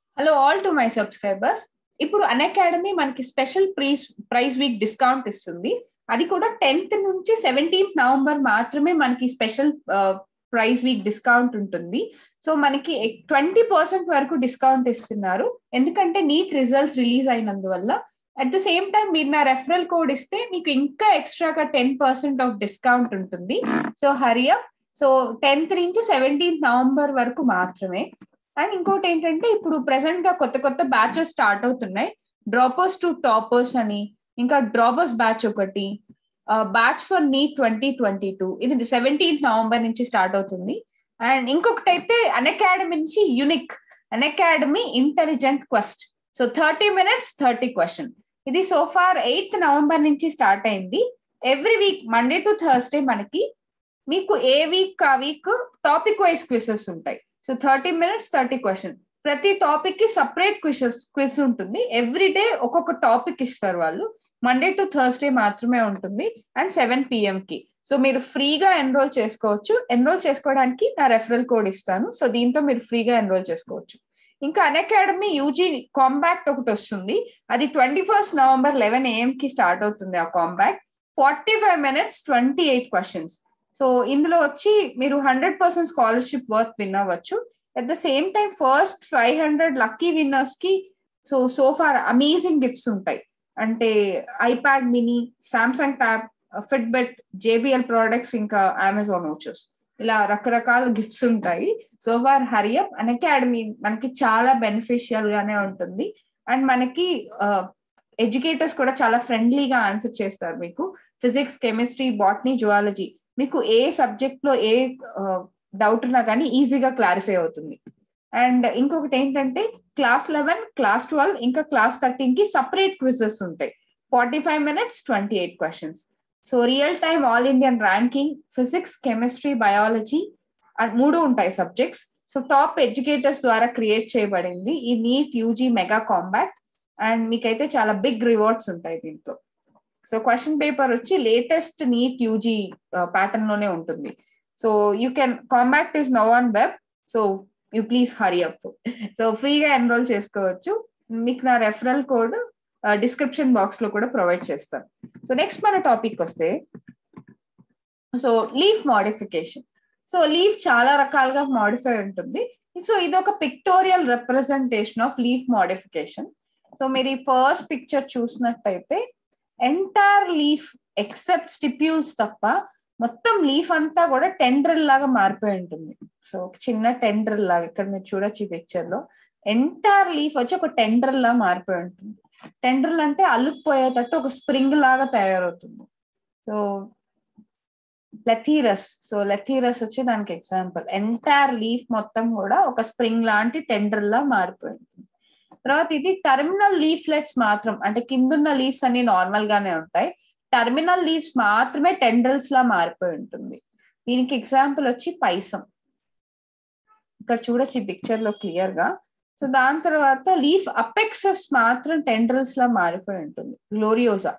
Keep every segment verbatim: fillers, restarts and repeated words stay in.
Hello all to my subscribers. ఇప్పుడు Unacademy మనకి special price price week discount ఇస్తుంది. అది కూడా టెన్త్ నుంచి సెవెంటీన్త్ నవంబర్ మాత్రమే మనకి స్పెషల్ ప్రైస్ వీక్ డిస్కౌంట్ ఉంటుంది. సో మనకి ట్వంటీ పర్సెంట్ వరకు డిస్కౌంట్ ఇస్తున్నారు, ఎందుకంటే నీట్ రిజల్ట్స్ రిలీజ్ అయినందువల్ల. అట్ ద సేమ్ టైం మీరు నా రెఫరల్ కోడ్ ఇస్తే మీకు ఇంకా ఎక్స్ట్రాగా టెన్ పర్సెంట్ ఆఫ్ డిస్కౌంట్ ఉంటుంది. So hurry up. సో టెన్త్ నుంచి సెవెంటీన్త్ నవంబర్ వరకు మాత్రమే. అండ్ ఇంకోటి ఏంటంటే ఇప్పుడు ప్రెసెంట్ గా కొత్త కొత్త బ్యాచెస్ స్టార్ట్ అవుతున్నాయి. డ్రాపర్స్ టు టాపర్స్ అని, ఇంకా డ్రాపర్స్ బ్యాచ్ ఒకటి, batch for NEET twenty twenty two ఇది సెవెంటీన్త్ నవంబర్ నుంచి స్టార్ట్ అవుతుంది. అండ్ ఇంకొకటి అయితే అన్అకాడమీ నుంచి unique Unacademy intelligent quest. So thirty minutes thirty question. ఇది సోఫార్ ఎయిత్ నవంబర్ నుంచి స్టార్ట్ అయింది. Every week Monday to Thursday మనకి మీకు ఏ వీక్ ఆ వీక్ టాపిక్ వైజ్ క్విజెస్ ఉంటాయి. So thirty minutes thirty question. ప్రతి టాపిక్ కి సపరేట్ క్విజెస్ క్విజ్ ఉంటుంది. ఎవ్రీ డే ఒక్కొక్క టాపిక్ ఇస్తారు వాళ్ళు. మండే టు థర్స్డే మాత్రమే ఉంటుంది అండ్ సెవెన్ పిఎం కి. సో మీరు ఫ్రీగా ఎన్రోల్ చేసుకోవచ్చు. ఎన్రోల్ చేసుకోవడానికి నా రెఫరల్ కోడ్ ఇస్తాను. సో దీంతో మీరు ఫ్రీగా ఎన్రోల్ చేసుకోవచ్చు. ఇంకా అన్అకాడమీ యూజీ కాంబాక్ట్ ఒకటి వస్తుంది. అది twenty first November eleven AM కి స్టార్ట్ అవుతుంది. ఆ combat forty five minutes twenty eight questions. So ఇందులో వచ్చి మీరు hundred percent scholarship worth win అవ్వచ్చు. At the same time first five hundred lucky winners కి so so far amazing gifts ఉంటాయి. అంటే iPad mini, Samsung tab, Fitbit, JBL products, ఇంకా Amazon vouchers, ఇలా రకరకాల గిఫ్ట్స్ ఉంటాయి. So far hurry up. అన్అకాడమీ మనకి చాలా బెనిఫిషియల్ గానే ఉంటుంది. అండ్ మనకి ఎడ్యుకేటర్స్ కూడా చాలా ఫ్రెండ్లీగా ఆన్సర్ చేస్తారు. మీకు ఫిజిక్స్, కెమిస్ట్రీ, బాటనీ, జువాలజీ మీకు ఏ సబ్జెక్ట్ లో ఏ డౌట్ ఉన్నా కానీ ఈజీగా క్లారిఫై అవుతుంది. అండ్ ఇంకొకటి ఏంటంటే క్లాస్ లెవెన్, క్లాస్ ట్వెల్వ్, ఇంకా క్లాస్ థర్టీన్ కి సపరేట్ క్విజెస్ ఉంటాయి. Forty five minutes twenty eight questions. So real time all Indian ranking, physics, chemistry, biology మూడు ఉంటాయి సబ్జెక్ట్స్. సో టాప్ ఎడ్యుకేటర్స్ ద్వారా క్రియేట్ చేయబడింది ఈ NEET UG mega combat. And మీకైతే చాలా బిగ్ రివార్డ్స్ ఉంటాయి దీంట్లో. సో క్వశ్చన్ పేపర్ వచ్చి లేటెస్ట్ నీట్ యూజీ ప్యాటర్న్ లోనే ఉంటుంది. So you can combat is now on web. So you please hurry up. So ఫ్రీగా ఎన్రోల్ చేసుకోవచ్చు. మీకు నా రెఫరల్ కోడ్ డిస్క్రిప్షన్ బాక్స్ లో కూడా ప్రొవైడ్ చేస్తాను. సో నెక్స్ట్ మన టాపిక్ వస్తే so leaf modification. So leaf చాలా రకాలుగా మోడిఫై ఉంటుంది. సో ఇది ఒక pictorial representation of leaf modification. So మీరు ఈ ఫస్ట్ పిక్చర్ చూసినట్టయితే ఎంటైర్ లీఫ్ ఎక్సెప్ట్ స్టిప్యూల్స్ తప్ప మొత్తం లీఫ్ అంతా కూడా టెండ్రిల్ లాగా మారిపోయి ఉంటుంది. సో ఒక చిన్న టెండ్రిల్ లాగా ఇక్కడ మీరు చూడొచ్చు ఈ పిక్చర్ లో. ఎంటైర్ లీఫ్ వచ్చి ఒక టెండ్రిల్ లా మారిపోయి ఉంటుంది. టెండ్రిల్ అంటే అల్లుకుపోయేటట్టు ఒక స్ప్రింగ్ లాగా తయారవుతుంది. సో లెథీరస్. సో లెథీరస్ వచ్చి దానికి ఎగ్జాంపుల్. ఎంటైర్ లీఫ్ మొత్తం కూడా ఒక స్ప్రింగ్ లాంటి టెండ్రిల్ లా మారిపోయి ఉంటుంది. తర్వాత ఇది టర్మినల్ లీఫ్లెట్స్ మాత్రం, అంటే కిందున్న లీవ్స్ అన్ని నార్మల్ గానే ఉంటాయి. టర్మినల్ లీవ్స్ మాత్రమే టెండ్రిల్స్ లా మారిపోయి ఉంటుంది. దీనికి ఎగ్జాంపుల్ వచ్చి పైసం. ఇక్కడ చూడొచ్చు ఈ పిక్చర్ లో క్లియర్ గా. సో దాని తర్వాత లీఫ్ అపెక్సెస్ మాత్రం టెండ్రిల్స్ లా మారిపోయి ఉంటుంది. గ్లోరియోసా.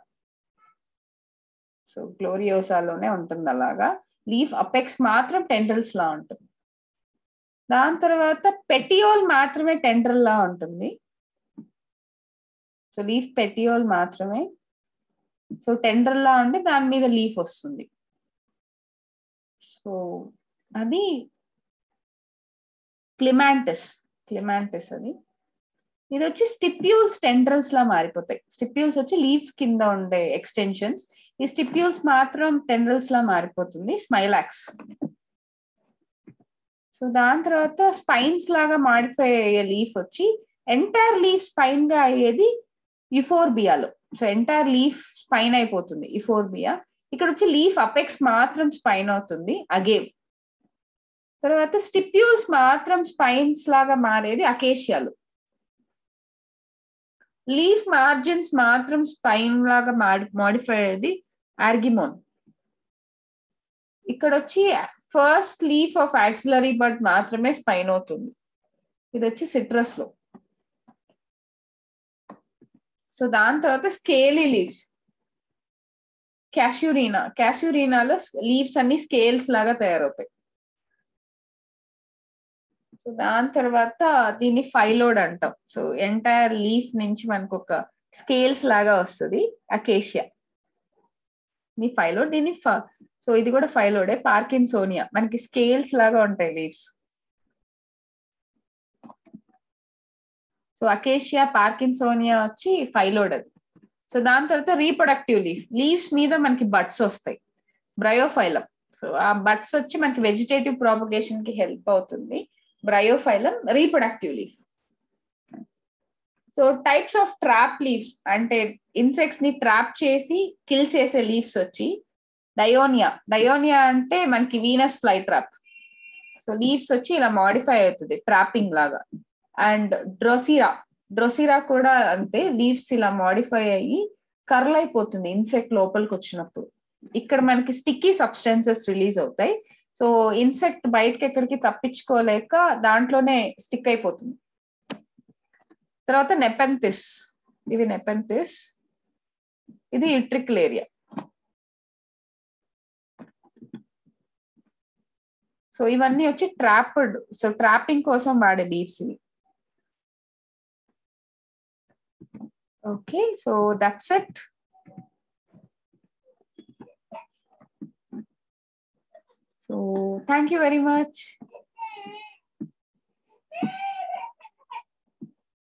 సో గ్లోరియోసాలోనే ఉంటుంది అలాగా. లీఫ్ అపెక్స్ మాత్రం టెండ్రిల్స్ లా ఉంటుంది. దాని తర్వాత పెటియోల్ మాత్రమే టెండ్రిల్ లా ఉంటుంది. సో లీఫ్ పెటియోల్ మాత్రమే. సో టెండ్రిల్ లా ఉంటే దాని మీద లీఫ్ వస్తుంది. సో అది క్లిమాంటిస్. క్లిమాంటిస్ అది. ఇది వచ్చి స్టిప్యూల్స్ టెండ్రిల్స్ లా మారిపోతాయి. స్టిప్యూల్స్ వచ్చి లీవ్స్ కింద ఉండే ఎక్స్టెన్షన్స్. ఈ స్టిప్యూల్స్ మాత్రం టెండ్రిల్స్ లా మారిపోతుంది. స్మైలాక్స్. సో దాని తర్వాత స్పైన్స్ లాగా మాడిఫై అయ్యే లీఫ్ వచ్చి ఎంటైర్ లీఫ్ స్పైన్ గా అయ్యేది యుఫోర్బియాలో. సో ఎంటైర్ లీఫ్ స్పైన్ అయిపోతుంది యుఫోర్బియా. ఇక్కడ వచ్చి లీఫ్ అపెక్స్ మాత్రం స్పైన్ అవుతుంది అగేవ్. తర్వాత స్టిప్యూల్స్ మాత్రం స్పైన్స్ లాగా మారేది అకేషియాలు. లీఫ్ మార్జిన్స్ మాత్రం స్పైన్ లాగా మోడిఫై అయ్యేది ఆర్గిమోన్. ఇక్కడ వచ్చి first leaf of axillary bud మాత్రమే స్పైన్ అవుతుంది. ఇది వచ్చి సిట్రస్ లో. సో దాని తర్వాత స్కేలీ లీవ్స్. క్యాష్యూరీనా. క్యాష్యూరీనాలో లీవ్స్ అన్ని స్కేల్స్ లాగా తయారవుతాయి. సో దాని తర్వాత దీన్ని ఫైలోడ్ అంటాం. సో ఎంటైర్ లీఫ్ నుంచి మనకు ఒక స్కేల్స్ లాగా వస్తుంది అకేషియా. నీ ఫైలోడ్ దీన్ని సో ఇది కూడా ఫైలోడే. పార్కిన్సోనియా మనకి స్కేల్స్ లాగా ఉంటాయి లీవ్స్. సో అకేషియా, పార్కిన్సోనియా వచ్చి ఫైలోడ్ అది. సో దాని తర్వాత రీప్రొడక్టివ్ లీఫ్. లీవ్స్ మీద మనకి బడ్స్ వస్తాయి, బ్రయోఫైలం. సో ఆ బడ్స్ వచ్చి మనకి వెజిటేటివ్ ప్రాపగేషన్ కి హెల్ప్ అవుతుంది. Bryophyllum, reproductive leaf. So types of trap leaves అంటే ఇన్సెక్ట్స్ ని ట్రాప్ చేసి కిల్ చేసే లీవ్స్ వచ్చి డయోనియా. డయోనియా అంటే మనకి Venus fly trap. So leaves వచ్చి ఇలా మాడిఫై అవుతుంది ట్రాపింగ్ లాగా. అండ్ డ్రోసిరా. డ్రోసిరా కూడా అంతే, లీవ్స్ ఇలా మాడిఫై అయ్యి కర్ల్ అయిపోతుంది ఇన్సెక్ట్ లోపలికి వచ్చినప్పుడు. ఇక్కడ మనకి స్టిక్కీ సబ్స్టెన్సెస్ రిలీజ్ అవుతాయి. సో ఇన్సెక్ట్ బయటకి ఎక్కడికి తప్పించుకోలేక దాంట్లోనే స్టిక్ అయిపోతుంది. తర్వాత నెపెంథిస్. ఇది నెపెంథిస్, ఇది యుట్రిక్యులేరియా. సో ఇవన్నీ వచ్చి ట్రాప్డ్, సో ట్రాపింగ్ కోసం వాడే లీవ్స్ ఇవి. Okay, so that's it. So thank you very much.